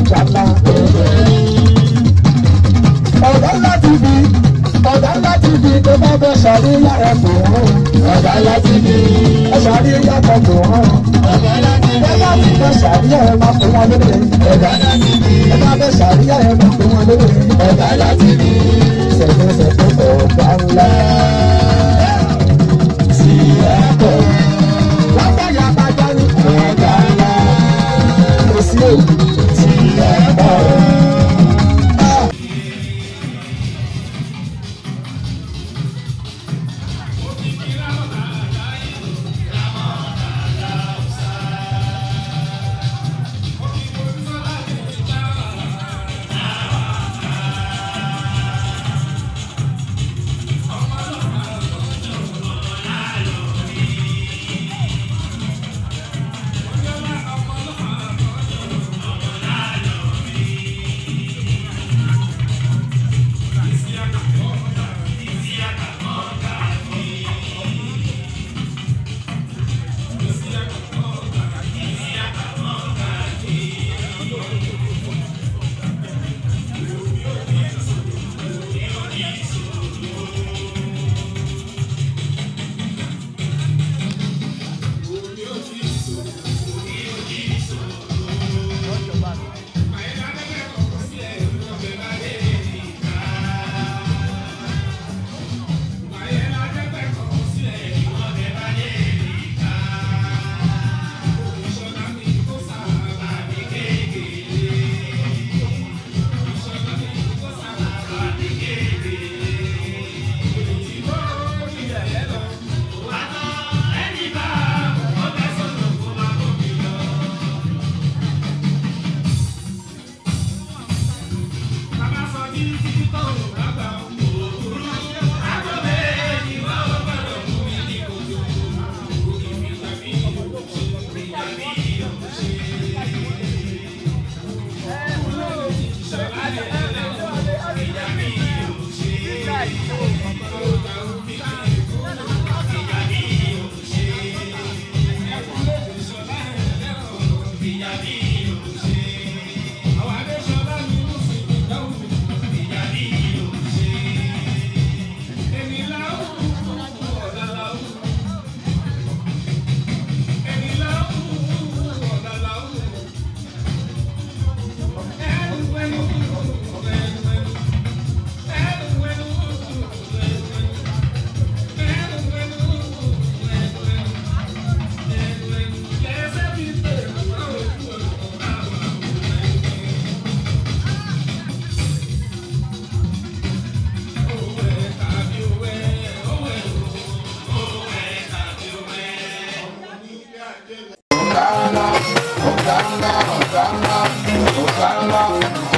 ìjàlá. Ọ̀dà ńlá ti di tó bá fẹ́ ṣàríyá ẹ̀ kò hàn. Ọ̀dà ńlá ti di ṣàríyá kan kò hàn. Ọ̀dà ńlá ti di fẹ́ ṣàríyá ẹ̀ máa fún wọn lóde. Ọ̀dà ńlá ti di bá fẹ́ ṣàríyá ẹ̀ máa fún wọn lóde. Ọ̀dà ńlá ti di ṣẹ̀fẹ̀ṣẹ̀fẹ̀ ọ̀dà ńlá. Sí ẹ̀kọ́. Lágbàyà bàjá ní ọ̀dà ńlá. Kò sí èyí sí ẹ̀kọ́. Hosanna, Hosanna, Hosanna, Hosanna.